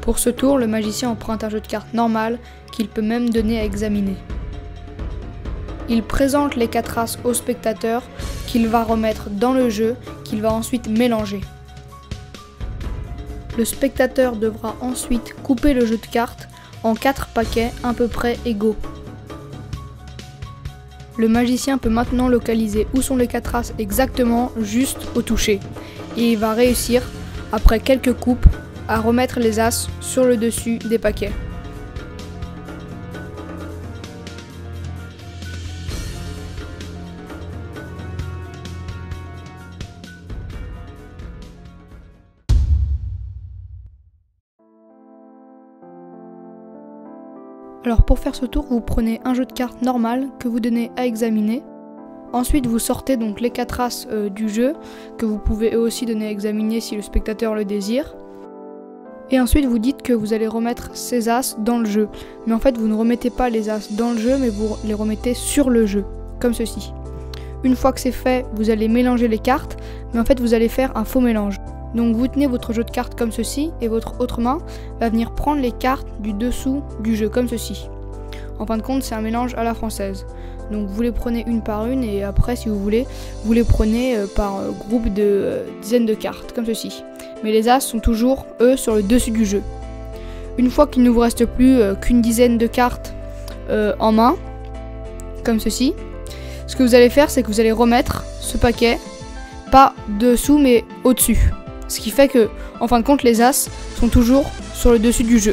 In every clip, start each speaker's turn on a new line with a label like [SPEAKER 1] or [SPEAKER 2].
[SPEAKER 1] Pour ce tour, le magicien emprunte un jeu de cartes normal qu'il peut même donner à examiner. Il présente les 4 as au spectateur qu'il va remettre dans le jeu, qu'il va ensuite mélanger. Le spectateur devra ensuite couper le jeu de cartes en 4 paquets à peu près égaux. Le magicien peut maintenant localiser où sont les 4 as exactement juste au toucher. Et il va réussir, après quelques coupes, à remettre les as sur le dessus des paquets. Alors pour faire ce tour, vous prenez un jeu de cartes normal que vous donnez à examiner. Ensuite vous sortez donc les 4 as du jeu, que vous pouvez aussi donner à examiner si le spectateur le désire. Et ensuite vous dites que vous allez remettre ces as dans le jeu. Mais en fait vous ne remettez pas les as dans le jeu, mais vous les remettez sur le jeu, comme ceci. Une fois que c'est fait, vous allez mélanger les cartes, mais en fait vous allez faire un faux mélange. Donc vous tenez votre jeu de cartes comme ceci, et votre autre main va venir prendre les cartes du dessous du jeu, comme ceci. En fin de compte, c'est un mélange à la française. Donc vous les prenez une par une, et après, si vous voulez, vous les prenez par groupe de dizaines de cartes, comme ceci. Mais les as sont toujours, eux, sur le dessus du jeu. Une fois qu'il ne vous reste plus qu'une dizaine de cartes en main, comme ceci, ce que vous allez faire, c'est que vous allez remettre ce paquet, pas dessous, mais au-dessus. Ce qui fait que, en fin de compte, les as sont toujours sur le dessus du jeu.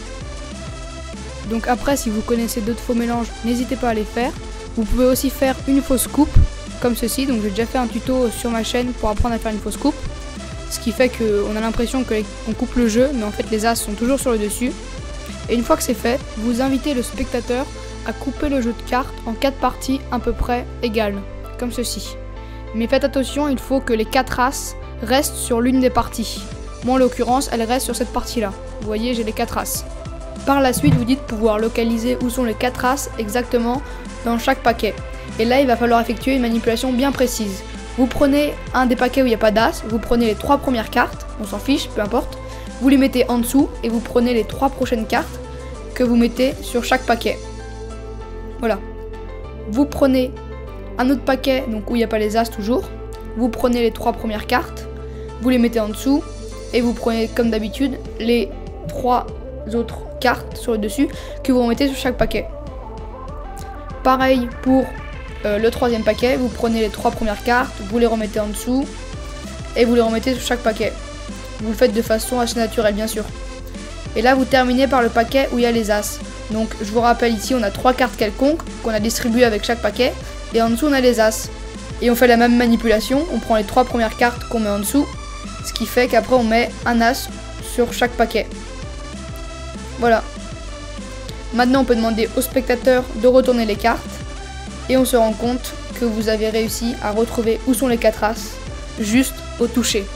[SPEAKER 1] Donc après, si vous connaissez d'autres faux mélanges, n'hésitez pas à les faire. Vous pouvez aussi faire une fausse coupe, comme ceci. Donc j'ai déjà fait un tuto sur ma chaîne pour apprendre à faire une fausse coupe. Ce qui fait qu'on a l'impression qu'on coupe le jeu, mais en fait les as sont toujours sur le dessus. Et une fois que c'est fait, vous invitez le spectateur à couper le jeu de cartes en 4 parties à peu près égales, comme ceci. Mais faites attention, il faut que les 4 as restent sur l'une des parties. Moi en l'occurrence, elle reste sur cette partie-là. Vous voyez, j'ai les 4 as. Par la suite, vous dites pouvoir localiser où sont les 4 as exactement dans chaque paquet. Et là, il va falloir effectuer une manipulation bien précise. Vous prenez un des paquets où il n'y a pas d'as, vous prenez les 3 premières cartes, on s'en fiche, peu importe. Vous les mettez en dessous et vous prenez les 3 prochaines cartes que vous mettez sur chaque paquet. Voilà. Vous prenez un autre paquet, donc où il n'y a pas les as toujours. Vous prenez les 3 premières cartes, vous les mettez en dessous et vous prenez comme d'habitude les 3 autres cartes sur le dessus que vous remettez sur chaque paquet. Pareil pour le 3e paquet, vous prenez les 3 premières cartes, vous les remettez en dessous et vous les remettez sur chaque paquet. Vous le faites de façon assez naturelle bien sûr. Et là vous terminez par le paquet où il y a les as. Donc je vous rappelle ici on a 3 cartes quelconques qu'on a distribuées avec chaque paquet et en dessous on a les as. Et on fait la même manipulation, on prend les 3 premières cartes qu'on met en dessous, ce qui fait qu'après on met un as sur chaque paquet. Voilà. Maintenant on peut demander au spectateur de retourner les cartes et on se rend compte que vous avez réussi à retrouver où sont les 4 as juste au toucher.